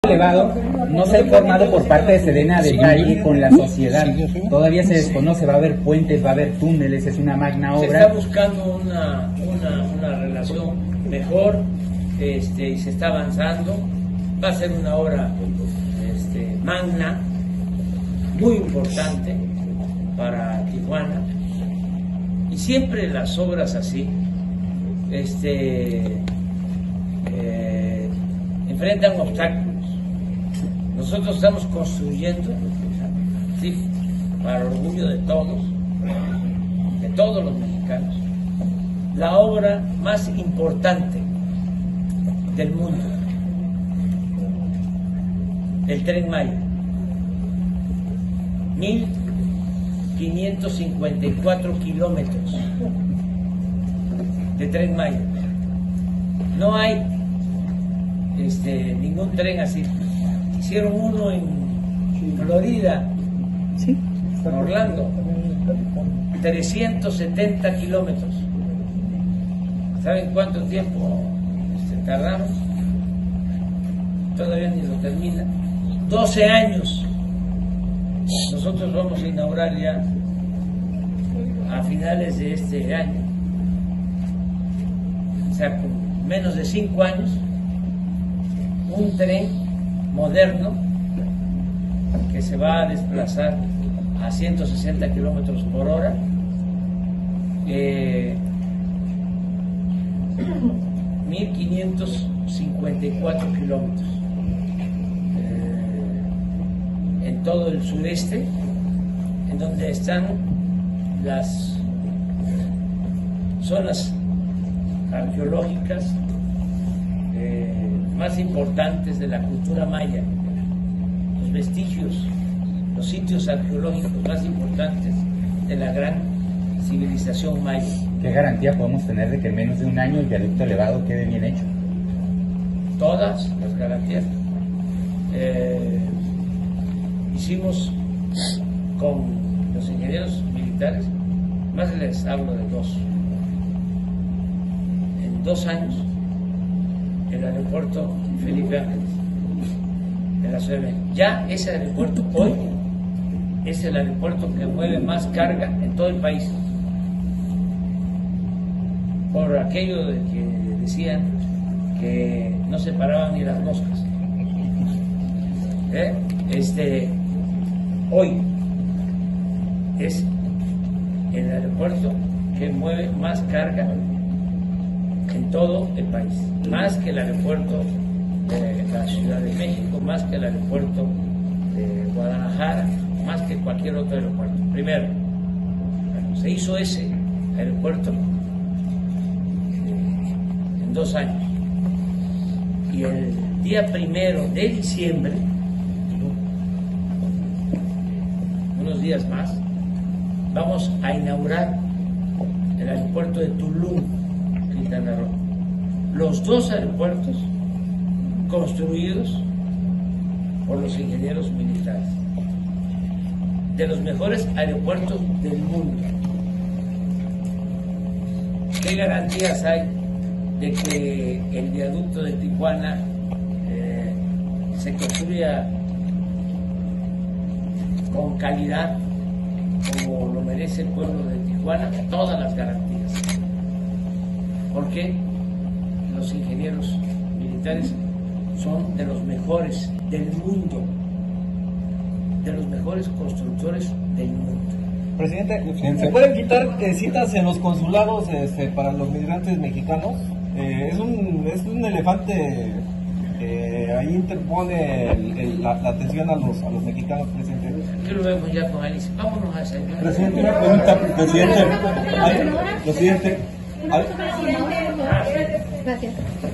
elevado no se ha informado por parte de Sedena de Valle con la sociedad. Todavía se desconoce, va a haber puentes, va a haber túneles, es una magna obra. Se está buscando una relación mejor y se está avanzando. Va a ser una obra magna, muy importante para Tijuana. Y siempre las obras así enfrentan obstáculos. Nosotros estamos construyendo, ¿sí?, para el orgullo de todos los mexicanos, la obra más importante del mundo, el Tren Maya. 1,554 kilómetros de Tren Maya. No hay ningún tren así. Hicieron uno en Florida, ¿sí?, en Orlando, 370 kilómetros. ¿Saben cuánto tiempo tardaron? Todavía ni lo termina. 12 años. Nosotros vamos a inaugurar ya a finales de este año. O sea, con menos de 5 años, un tren moderno que se va a desplazar a 160 kilómetros por hora, 1,554 kilómetros en todo el sureste, en donde están las zonas arqueológicas más importantes de la cultura maya, los vestigios, los sitios arqueológicos más importantes de la gran civilización maya. ¿Qué garantía podemos tener de que en menos de un año el viaducto elevado quede bien hecho? Todas las garantías. Hicimos con los ingenieros militares, más les hablo de 2. En 2 años, el aeropuerto Felipe Ángeles de la Ciudad de México. Ya ese aeropuerto hoy es el aeropuerto que mueve más carga en todo el país. Por aquello de que decían que no se paraban ni las moscas. Hoy es el aeropuerto que mueve más carga en todo el país, más que el aeropuerto de la Ciudad de México, más que el aeropuerto de Guadalajara, más que cualquier otro aeropuerto. Primero, se hizo ese aeropuerto en 2 años, y el día 1 de diciembre, unos días más, vamos a inaugurar el aeropuerto de Tulum, Quintana Roo. Los 2 aeropuertos construidos por los ingenieros militares, de los mejores aeropuertos del mundo. ¿Qué garantías hay de que el viaducto de Tijuana se construya con calidad, como lo merece el pueblo de Tijuana? Todas las garantías. Porque los ingenieros militares son de los mejores del mundo, de los mejores constructores del mundo. Presidente, ¿se pueden quitar citas en los consulados para los migrantes mexicanos? Es un elefante que ahí interpone la atención a los mexicanos, presidente. ¿Qué lo vemos ya con Alice? Vámonos a desayunar. Presidente, una pregunta, presidente. Presidente. Gracias.